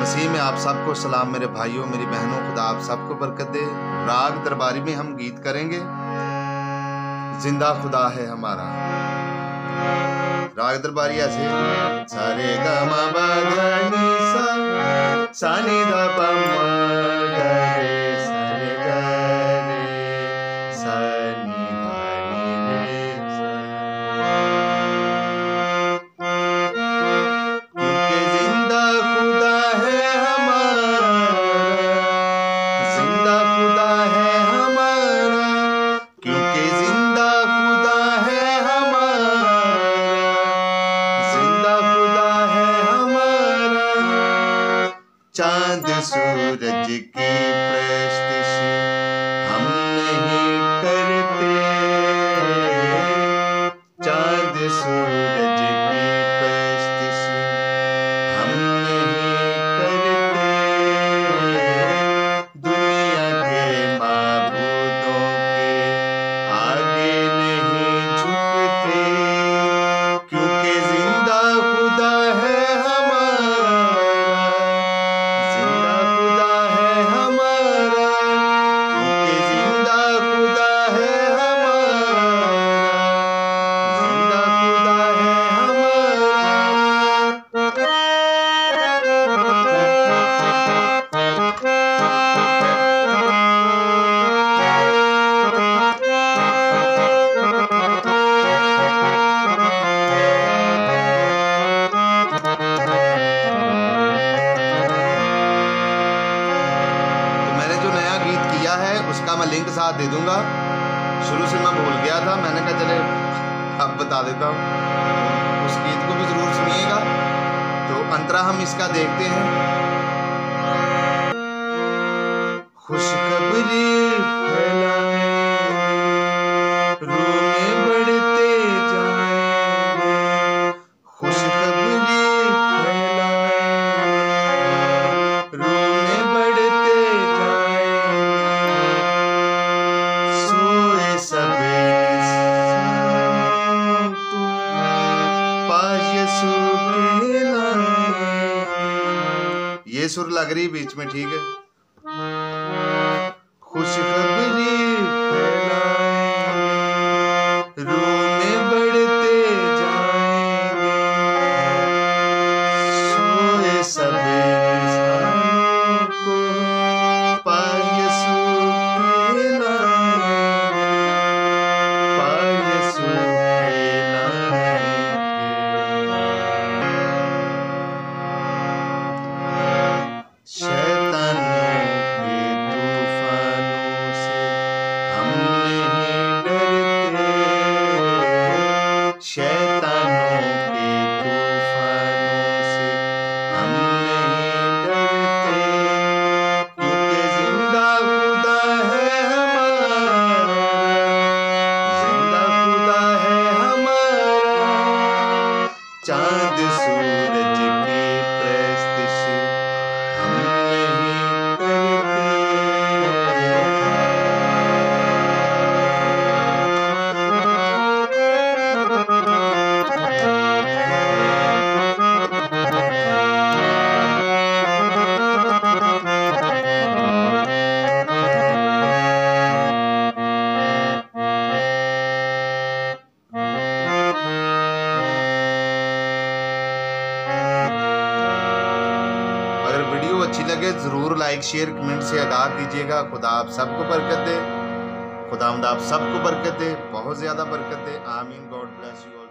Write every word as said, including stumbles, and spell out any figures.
मसीह में आप सबको सलाम मेरे भाइयों मेरी बहनों, खुदा आप सबको बरकत दे। राग दरबारी में हम गीत करेंगे, जिंदा खुदा है हमारा। राग दरबारी ऐसे सारे गा मा पा धा नी सा सा नी धा पा मा गा रे सा रे गा रे सा नी धा नी रे सा। क्योंकि जिंदा खुदा है हमारा, जिंदा खुदा है हमारा, क्योंकि जिंदा खुदा है हमारा, जिंदा खुदा है हमारा। चांद सूरज की प्रस्तिश हम नहीं करते, चांद सूरज की प्रस्तिश हम नहीं करते। दुनिया के माबूदों के आगे नहीं झुकते, क्योंकि जिंदा खुदा है हमारा, जिंदा खुदा है हमारा, क्योंकि जिंदा खुदा है हमारा, जिंदा खुदा है हमारा। तो मैंने जो नया गीत किया है उसका मैं लिंक साथ दे दूंगा। शुरू से मैं भूल गया था, मैंने कहा चले अब बता देता हूँ। उस गीत को भी जरूर सुनिएगा। तो अंतरा हम इसका देखते हैं। खुशखबरी फैलाएंगे, रोने बढ़ते जाएंगे, खुशखबरी फैलाएंगे, रोने बढ़ते जाएंगे। सोए सब इंसान को पास यीशु के लाएंगे। ये सुर लग रही बीच में, ठीक है। खुशखबरी फैलाएंगे, रोने बढ़ते जाएंगे, सोए सब इंसानों को पास यीशु के लाएंगे, पास यीशु के लाएंगे। शैतानों के तूफानों से हम नहीं डरते, शैतानों के तूफानों से हम नहीं डरते, क्योंकि जिंदा खुदा है हमारा, जिंदा खुदा है हमारा। चांद सूरज की प्रस्तिश हम नहीं करते। अगर वीडियो अच्छी लगे ज़रूर लाइक शेयर कमेंट से आगाह कीजिएगा। खुदा आप सबको बरकत दे, खुदावंद आप सबको बरकत दे, बहुत ज़्यादा बरकत दे। आमीन। God bless you.